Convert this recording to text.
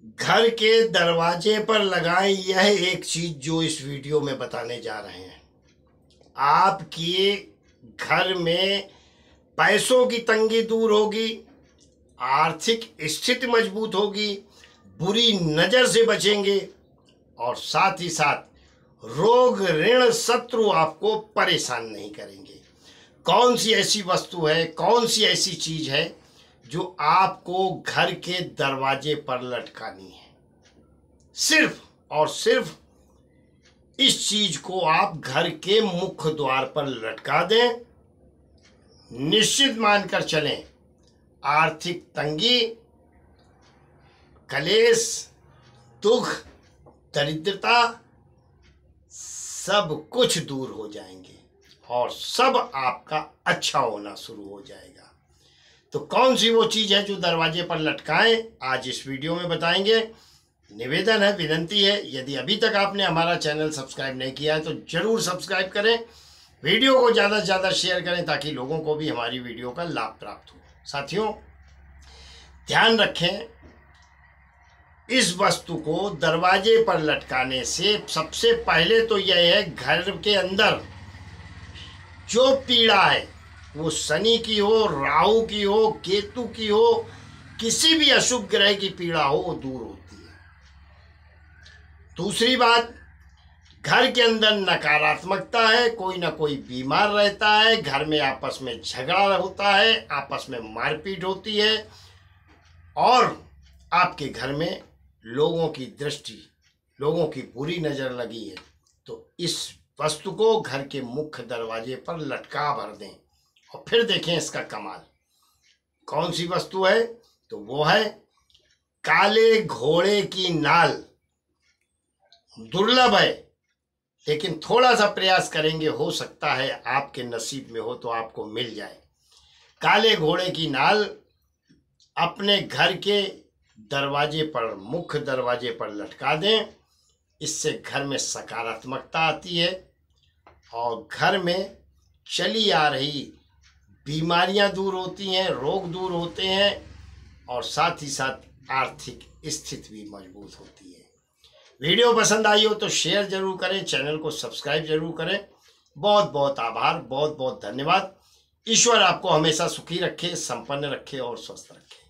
घर के दरवाजे पर लगाएं यह एक चीज जो इस वीडियो में बताने जा रहे हैं। आपके घर में पैसों की तंगी दूर होगी, आर्थिक स्थिति मजबूत होगी, बुरी नजर से बचेंगे और साथ ही साथ रोग ऋण शत्रु आपको परेशान नहीं करेंगे। कौन सी ऐसी वस्तु है, कौन सी ऐसी चीज है जो आपको घर के दरवाजे पर लटकानी है? सिर्फ और सिर्फ इस चीज को आप घर के मुख्य द्वार पर लटका दें। निश्चित मानकर चलें, आर्थिक तंगी, कलेश, दुख, दरिद्रता सब कुछ दूर हो जाएंगे और सब आपका अच्छा होना शुरू हो जाएगा। तो कौन सी वो चीज है जो दरवाजे पर लटकाएं, आज इस वीडियो में बताएंगे। निवेदन है, विनती है, यदि अभी तक आपने हमारा चैनल सब्सक्राइब नहीं किया है तो जरूर सब्सक्राइब करें, वीडियो को ज़्यादा से ज़्यादा शेयर करें ताकि लोगों को भी हमारी वीडियो का लाभ प्राप्त हो। साथियों, ध्यान रखें, इस वस्तु को दरवाजे पर लटकाने से सबसे पहले तो यह है, घर के अंदर जो पीड़ा है वो शनि की हो, राहु की हो, केतु की हो, किसी भी अशुभ ग्रह की पीड़ा हो, वो दूर होती है। दूसरी बात, घर के अंदर नकारात्मकता है, कोई ना कोई बीमार रहता है, घर में आपस में झगड़ा होता है, आपस में मारपीट होती है और आपके घर में लोगों की दृष्टि, लोगों की बुरी नज़र लगी है। तो इस वस्तु को घर के मुख्य दरवाजे पर लटका भर दें और फिर देखें इसका कमाल। कौन सी वस्तु है? तो वो है काले घोड़े की नाल। दुर्लभ है, लेकिन थोड़ा सा प्रयास करेंगे, हो सकता है आपके नसीब में हो तो आपको मिल जाए। काले घोड़े की नाल अपने घर के दरवाजे पर, मुख्य दरवाजे पर लटका दें। इससे घर में सकारात्मकता आती है और घर में चली आ रही बीमारियां दूर होती हैं, रोग दूर होते हैं और साथ ही साथ आर्थिक स्थिति भी मजबूत होती है। वीडियो पसंद आई हो तो शेयर जरूर करें, चैनल को सब्सक्राइब जरूर करें। बहुत बहुत आभार, बहुत बहुत धन्यवाद। ईश्वर आपको हमेशा सुखी रखे, संपन्न रखे और स्वस्थ रखे।